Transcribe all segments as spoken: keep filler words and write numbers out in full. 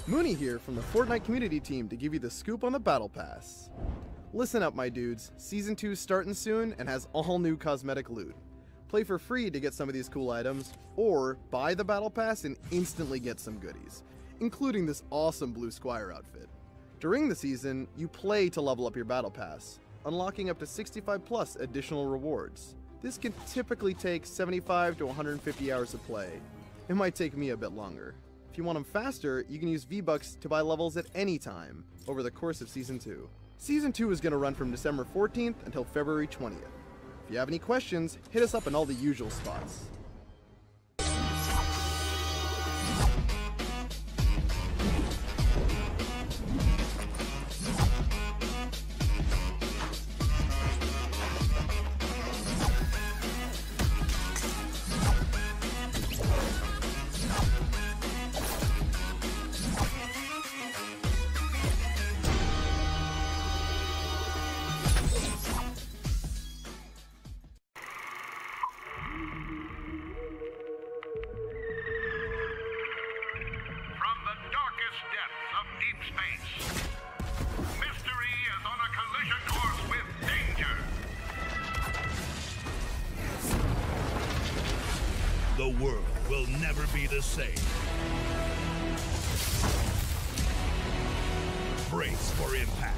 Mooney here from the Fortnite community team to give you the scoop on the Battle Pass. Listen up, my dudes. Season two is starting soon and has all new cosmetic loot. Play for free to get some of these cool items, or buy the Battle Pass and instantly get some goodies, including this awesome Blue Squire outfit. During the season, you play to level up your Battle Pass, unlocking up to sixty-five plus additional rewards. This can typically take seventy-five to one hundred fifty hours of play. It might take me a bit longer. If you want them faster, you can use V-Bucks to buy levels at any time over the course of Season two. Season two is going to run from December fourteenth until February twentieth. If you have any questions, hit us up in all the usual spots. The world will never be the same. Brace for impact.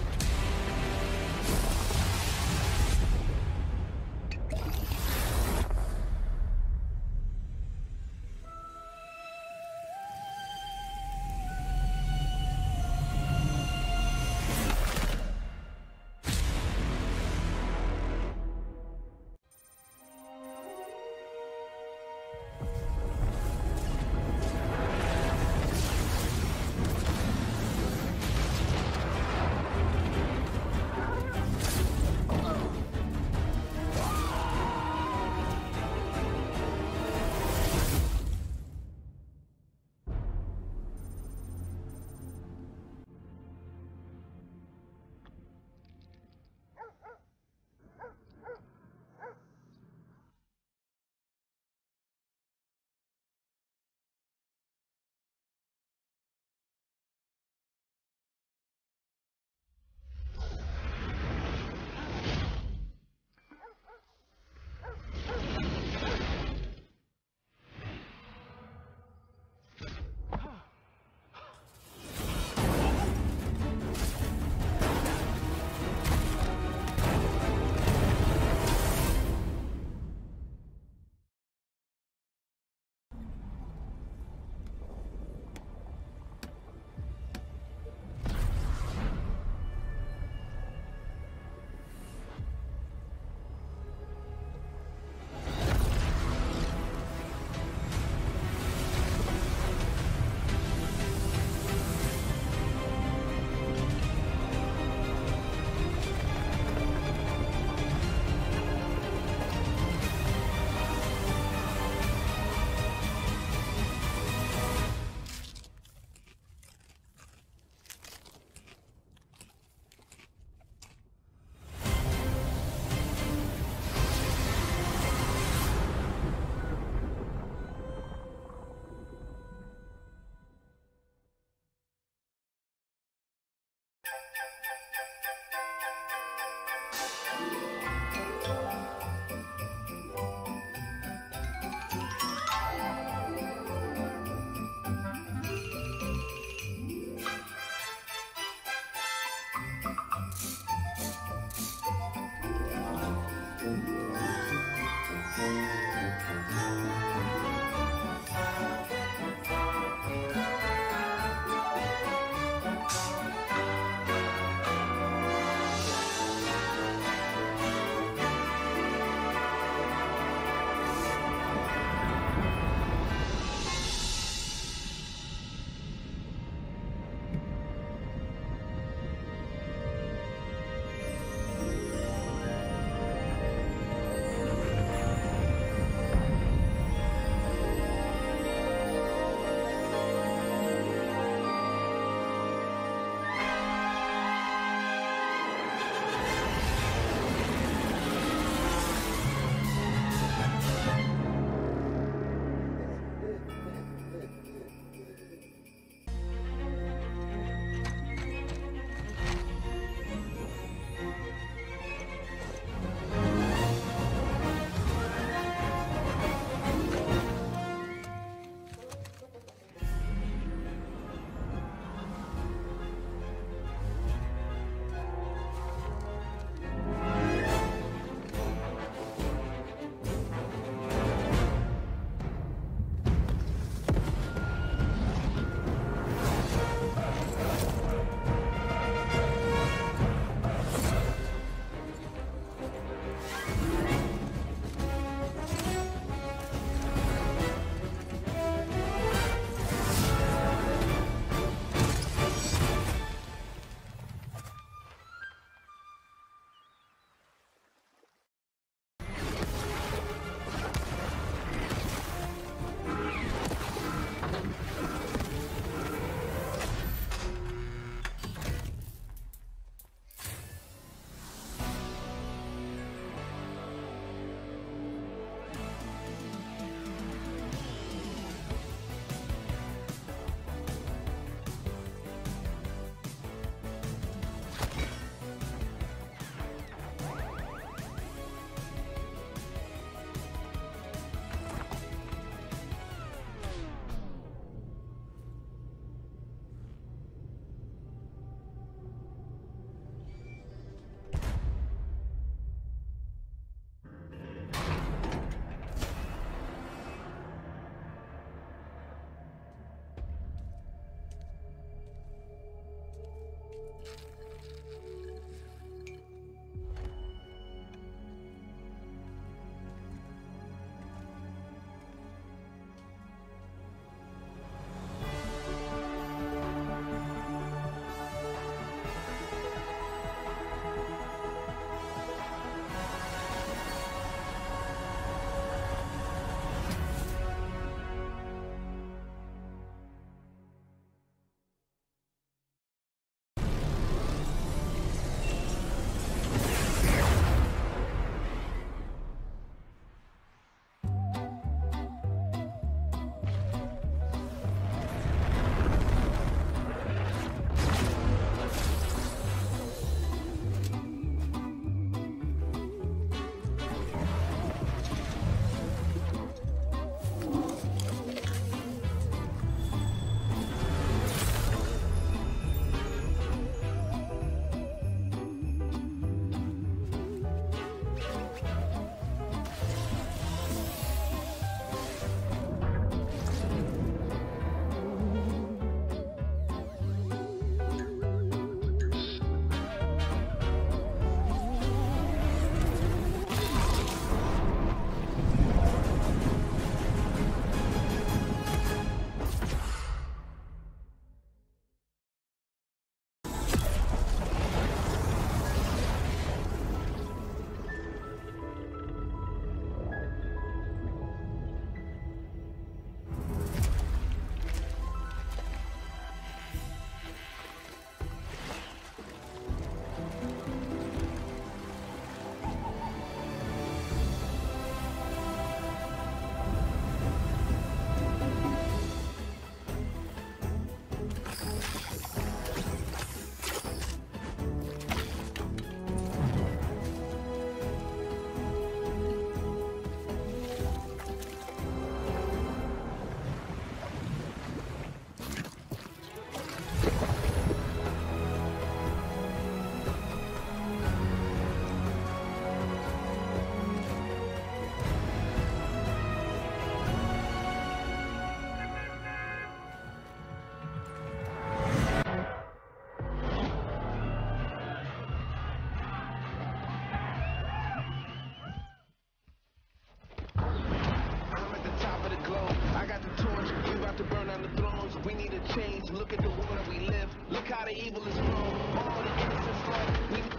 Look at the world we live. Look how the evil is grown. All the innocence flow. We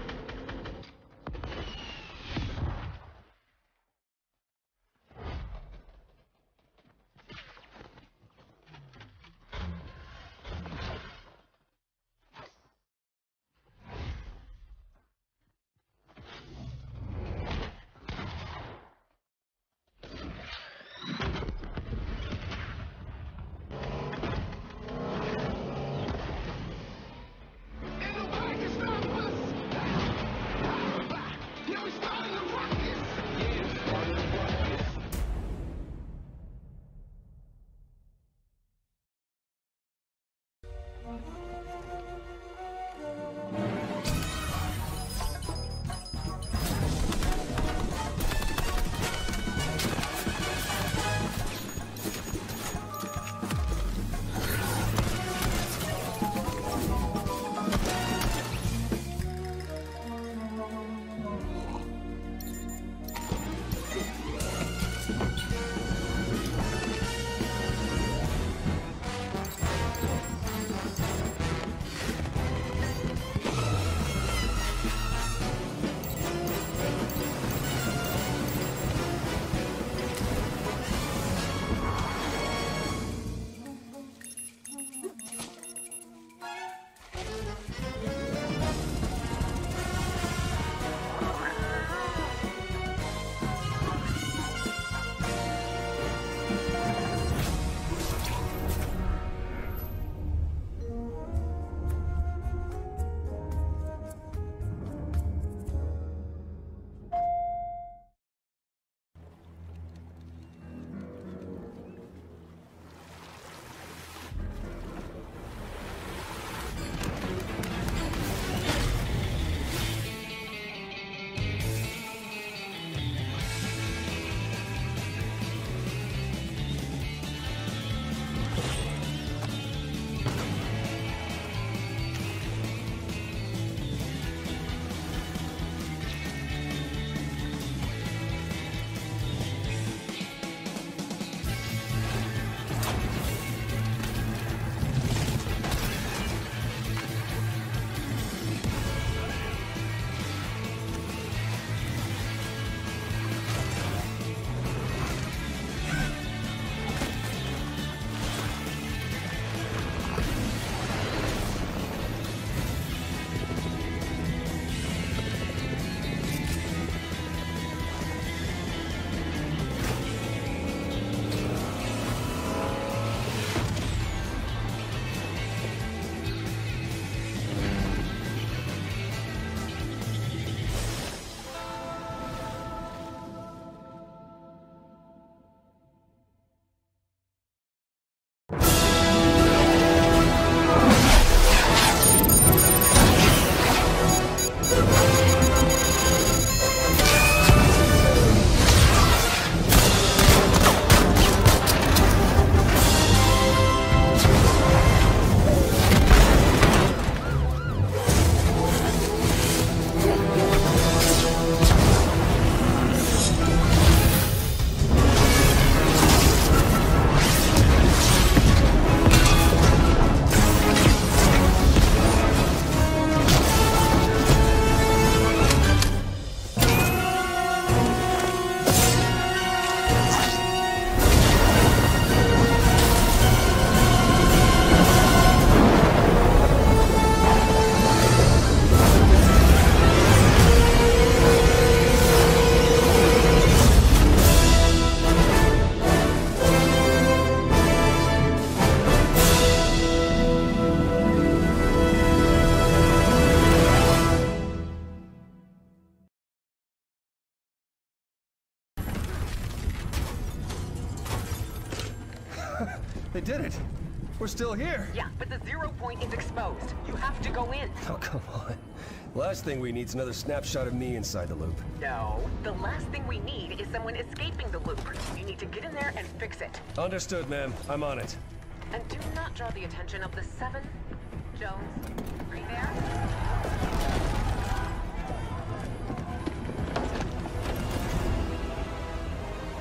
They did it! We're still here! Yeah, but the zero point is exposed. You have to go in. Oh, come on. Last thing we need is another snapshot of me inside the loop. No. The last thing we need is someone escaping the loop. You need to get in there and fix it. Understood, ma'am. I'm on it. And do not draw the attention of the seven. Jones, are you there?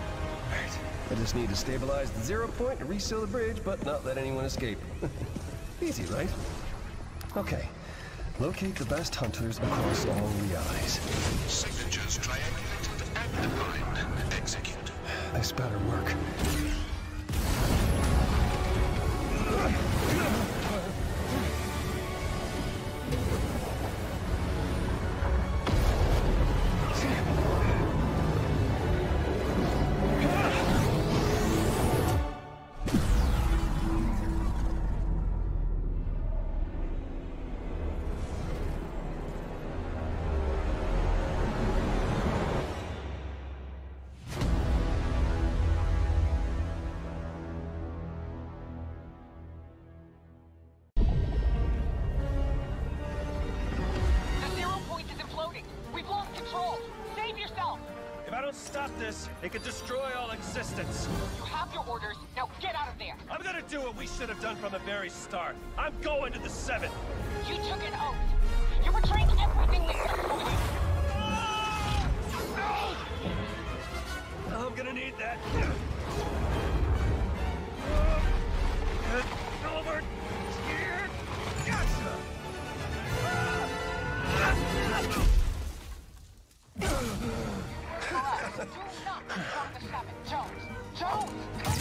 I just need to stabilize the zero point and reseal the bridge, but not let anyone escape. Easy, right? Okay. Locate the best hunters across all realities. Signatures triangulated and defined. Execute. This better work. Stop this. It could destroy all existence. You have your orders. Now get out of there. I'm gonna do what we should have done from the very start. I'm going to the Seven. You took an oath. You're betraying everything we said over here. I'm gonna need that. Get over here. Gotcha. Do not confront the Seven. Jones! Jones!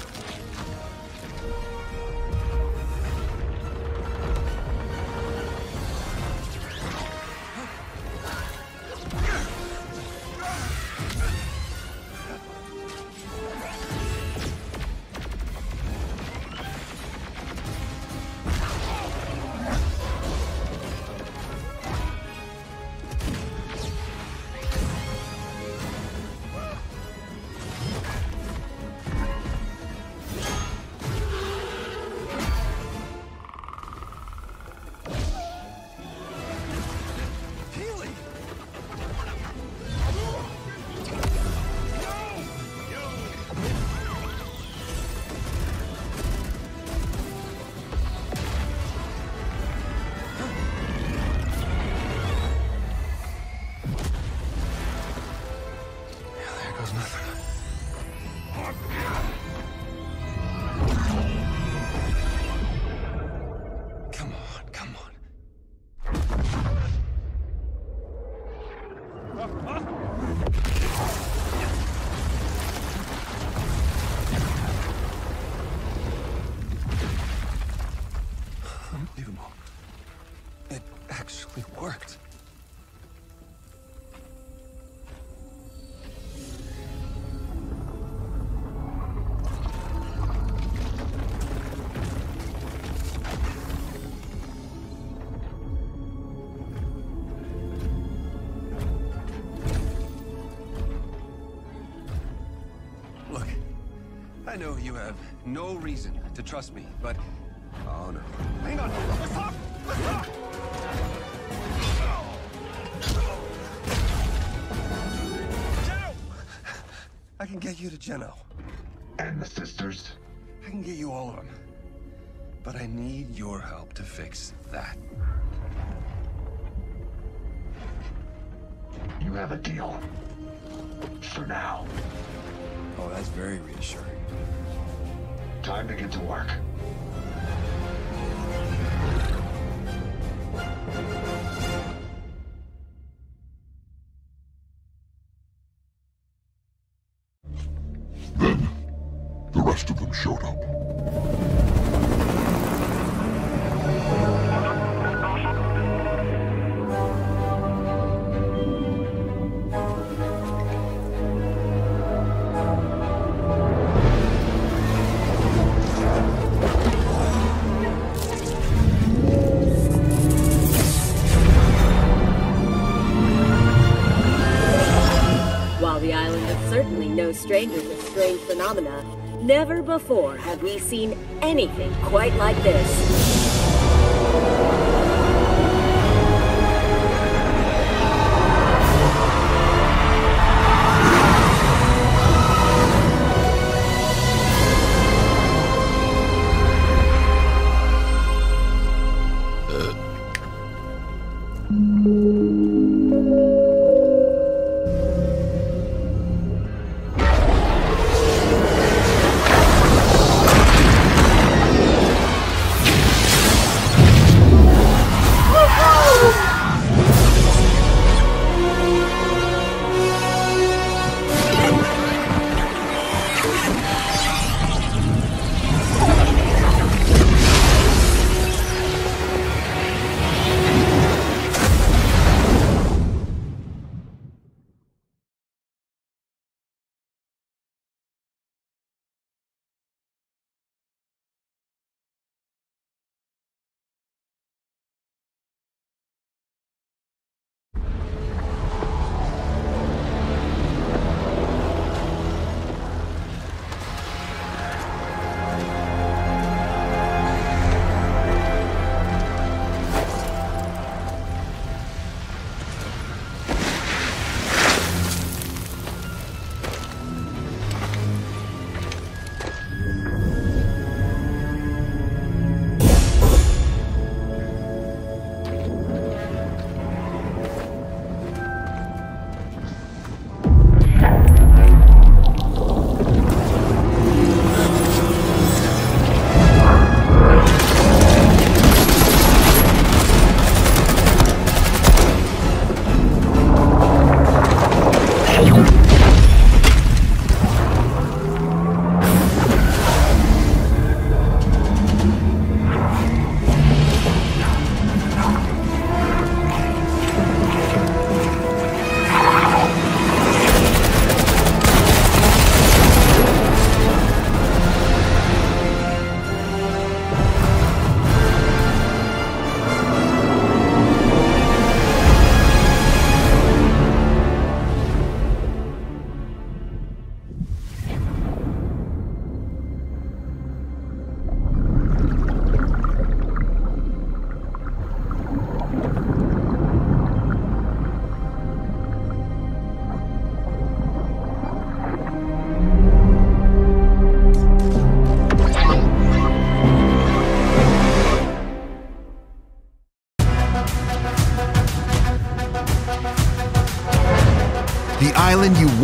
Unbelievable. It actually worked. Look, I know you have no reason to trust me, but... Oh, no. Hang on! Let's talk! Let's talk! Geno! I can get you to Geno. And the sisters? I can get you all of them. But I need your help to fix that. You have a deal. For now. Oh, that's very reassuring. Time to get to work. Then, the rest of them showed up. While the island is certainly no stranger to strange phenomena, never before have we seen anything quite like this.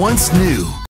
once knew.